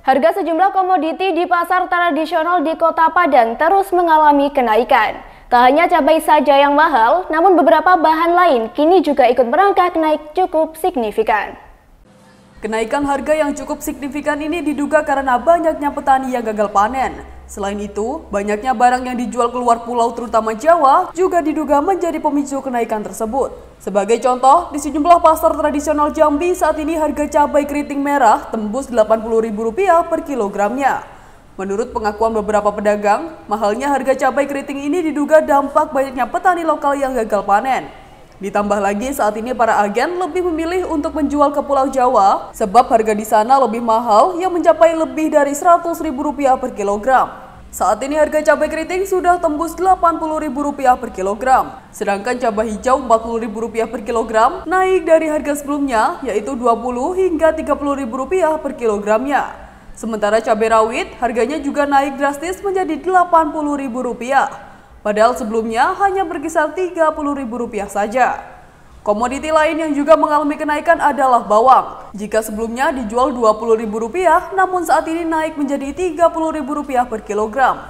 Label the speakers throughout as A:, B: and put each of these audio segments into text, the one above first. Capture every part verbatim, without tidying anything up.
A: Harga sejumlah komoditi di pasar tradisional di Kota Padang terus mengalami kenaikan. Tak hanya cabai saja yang mahal, namun beberapa bahan lain kini juga ikut merangkak naik cukup signifikan.
B: Kenaikan harga yang cukup signifikan ini diduga karena banyaknya petani yang gagal panen. Selain itu, banyaknya barang yang dijual keluar pulau terutama Jawa juga diduga menjadi pemicu kenaikan tersebut. Sebagai contoh, di sejumlah pasar tradisional Jambi saat ini harga cabai keriting merah tembus delapan puluh ribu rupiah per kilogramnya. Menurut pengakuan beberapa pedagang, mahalnya harga cabai keriting ini diduga dampak banyaknya petani lokal yang gagal panen. Ditambah lagi saat ini para agen lebih memilih untuk menjual ke Pulau Jawa sebab harga di sana lebih mahal yang mencapai lebih dari seratus ribu rupiah per kilogram. Saat ini harga cabai keriting sudah tembus delapan puluh ribu rupiah per kilogram. Sedangkan cabai hijau empat puluh ribu rupiah per kilogram naik dari harga sebelumnya yaitu dua puluh hingga tiga puluh ribu rupiah per kilogramnya. Sementara cabai rawit harganya juga naik drastis menjadi delapan puluh ribu rupiah. Padahal sebelumnya hanya berkisar tiga puluh ribu rupiah saja. Komoditi lain yang juga mengalami kenaikan adalah bawang. Jika sebelumnya dijual dua puluh ribu rupiah, namun saat ini naik menjadi tiga puluh ribu rupiah per kilogram.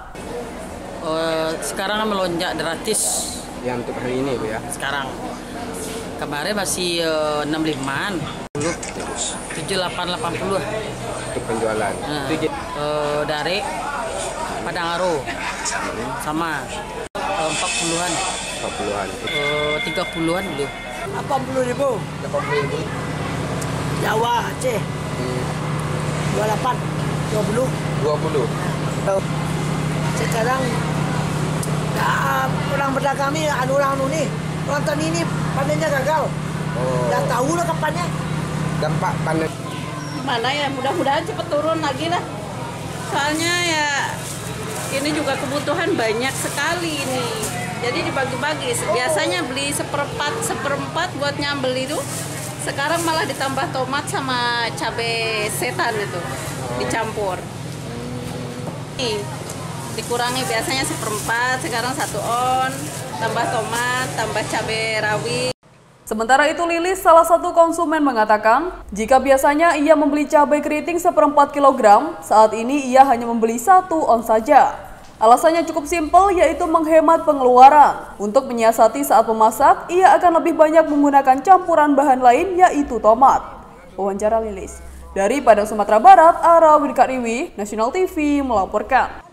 C: Uh, sekarang melonjak drastis.
D: Yang untuk hari ini, Bu ya?
C: Sekarang. Kemarin masih uh, enam puluh lima, tujuh puluh delapan, delapan puluh.
D: Untuk penjualan.
C: Uh, uh, dari Padang Aro. Sama. empat puluhan,
D: empat puluhan,
C: uh, tiga puluhan dulu.
E: delapan puluh ribu.
D: delapan puluh ribu.
E: Jawa, Aceh.
D: Hmm.
E: dua puluh delapan, dua puluh.
D: dua puluh.
E: Sekarang nah, orang pedagang ini, anu-anu nih, nonton ini panennya gagal.
D: Oh.
E: Nggak tahu lah kapannya.
D: Dampak panen.
F: Mana ya, mudah-mudahan cepat turun lagi lah. Soalnya ya ini juga kebutuhan banyak sekali ini. Jadi dibagi-bagi. Biasanya beli seperempat, seperempat buat nyambel itu. Sekarang malah ditambah tomat sama cabai setan itu. Dicampur. Nih, dikurangi biasanya seperempat, sekarang satu on. Tambah tomat, tambah cabai rawit.
B: Sementara itu Lilis, salah satu konsumen mengatakan, jika biasanya ia membeli cabai keriting seperempat kilogram, saat ini ia hanya membeli satu on saja. Alasannya cukup simpel, yaitu menghemat pengeluaran. Untuk menyiasati saat memasak, ia akan lebih banyak menggunakan campuran bahan lain, yaitu tomat. Wawancara Lilis. Dari Padang, Sumatera Barat, Ara Widkariwi, Nasional T V melaporkan.